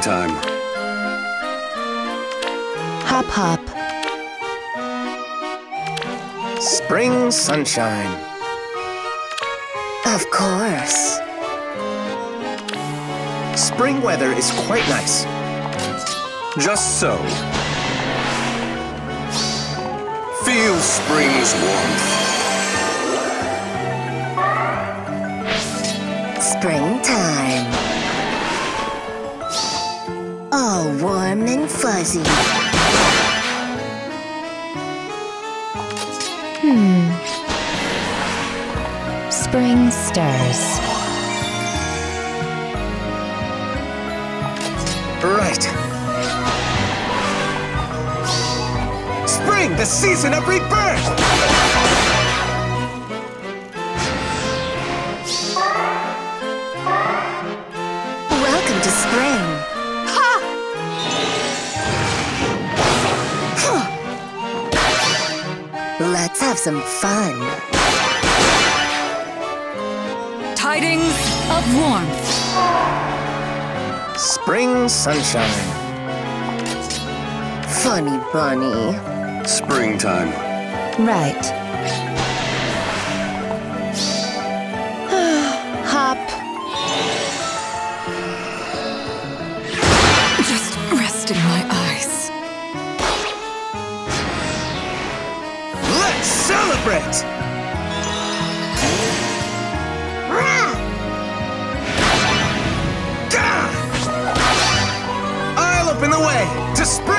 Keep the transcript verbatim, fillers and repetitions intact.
Springtime. Hop, hop. Spring sunshine. Of course. Spring weather is quite nice. Just so. Feel spring's warmth. Springtime. All warm and fuzzy. Hmm. Spring stirs. Right. Spring, the season of rebirth! Welcome to spring. Ha! Let's have some fun. Tidings of warmth. Spring sunshine. Funny bunny. Springtime. Right. Hop. Just resting my eyes. Let's celebrate! I'll open the way to spring!